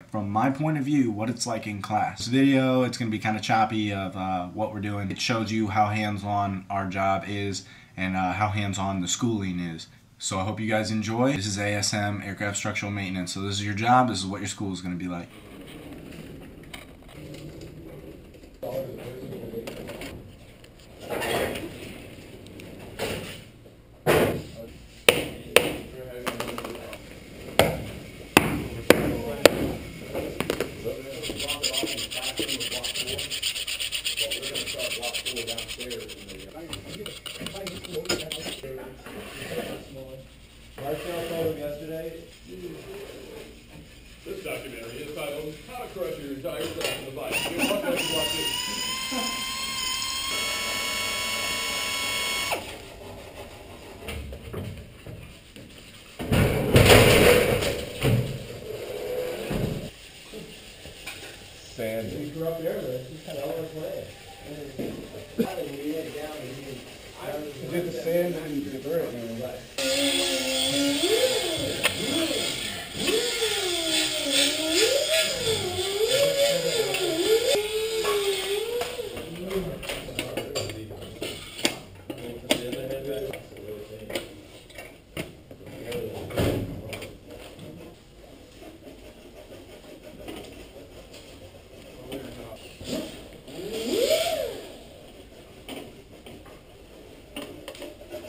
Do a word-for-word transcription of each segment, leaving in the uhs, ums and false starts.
from my point of view, what it's like in class. This video, it's going to be kind of choppy of uh, what we're doing. It shows you how hands-on our job is and uh, how hands-on the schooling is. So I hope you guys enjoy. This is A S M, Aircraft Structural Maintenance. So this is your job. This is what your school is going to be like. Marcel told him yesterday, this documentary is titled How to Crush Your Entire Self in the Bike. You know what, guys, you watch this. Sand. We grew up there, but it's just kind of all the way. You get the sand and you get the dirt, man.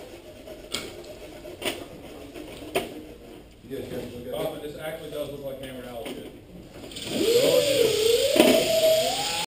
This actually does look like hammer